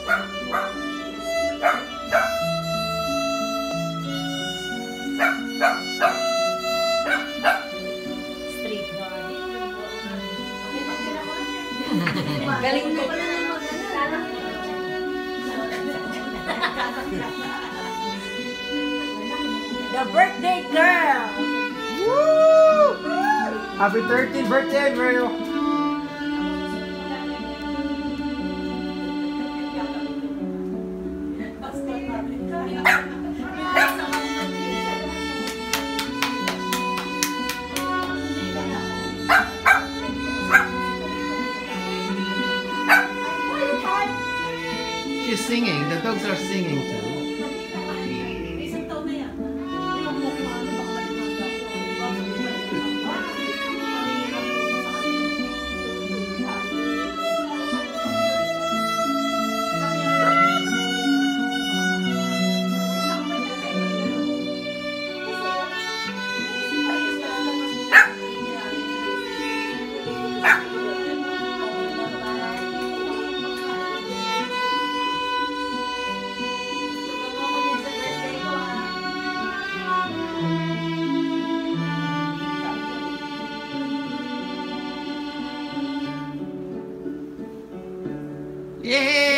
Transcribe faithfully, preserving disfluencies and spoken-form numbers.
Galing ko. The birthday girl. Woo! Happy thirteenth birthday, bro. She's singing. The dogs are singing too. Yeah.